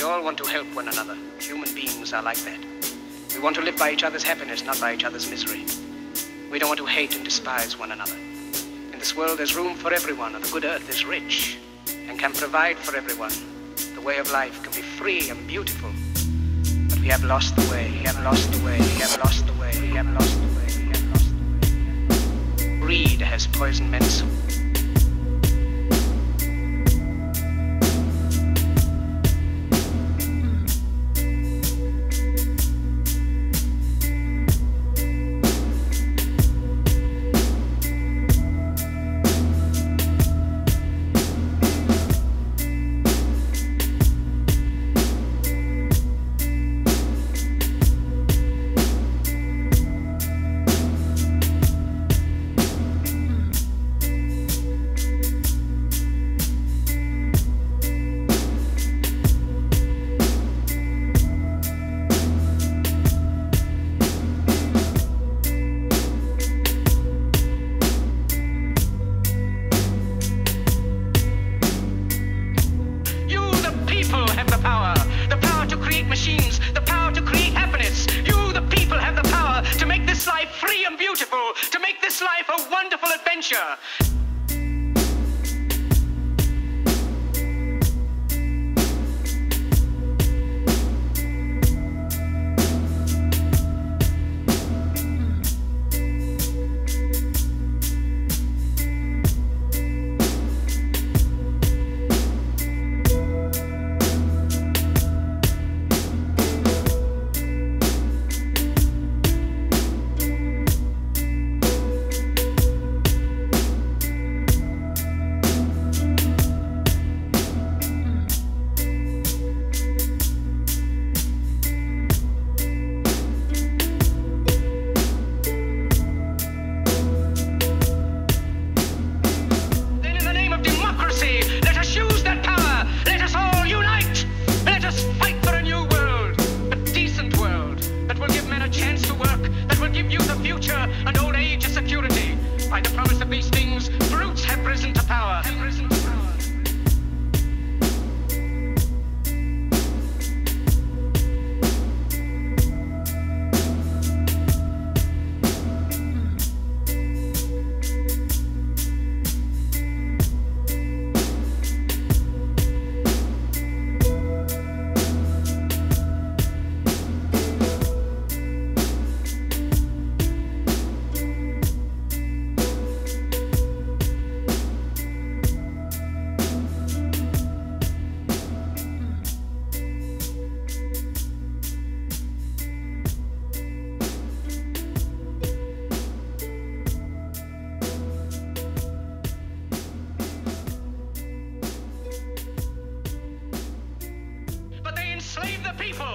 all want to help one another. Human beings are like that. We want to live by each other's happiness, not by each other's misery. We don't want to hate and despise one another. In this world, there's room for everyone, and the good earth is rich and can provide for everyone. The way of life can be free and beautiful. But we have lost the way, we have lost the way, we have lost the way, we have lost the way, we have lost the way. Greed has poisoned men's souls. To make this life a wonderful adventure. And old age a security. By the promise of these things, brutes have risen to power. Enslave the people!